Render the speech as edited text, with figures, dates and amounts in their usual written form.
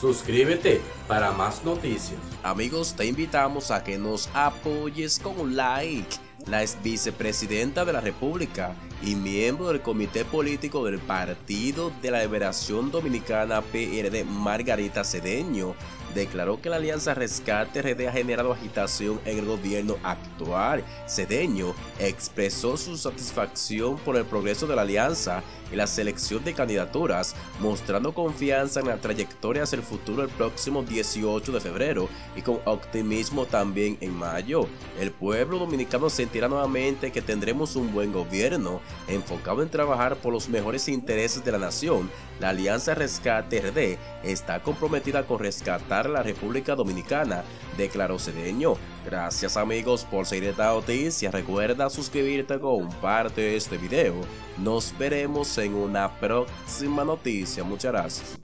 Suscríbete para más noticias. Amigos, te invitamos a que nos apoyes con un like. La ex vicepresidenta de la República y miembro del Comité Político del Partido de la Liberación Dominicana PRD, Margarita Cedeño, declaró que la Alianza Rescate RD ha generado agitación en el gobierno actual. Cedeño expresó su satisfacción por el progreso de la alianza y la selección de candidaturas, mostrando confianza en la trayectoria hacia el futuro el próximo 18 de febrero y con optimismo también en mayo. El pueblo dominicano sentirá nuevamente que tendremos un buen gobierno enfocado en trabajar por los mejores intereses de la nación. La Alianza Rescate RD está comprometida con rescatar la República Dominicana, declaró Cedeño. Gracias amigos por seguir esta noticia. Recuerda suscribirte, comparte este video. Nos veremos en una próxima noticia. Muchas gracias.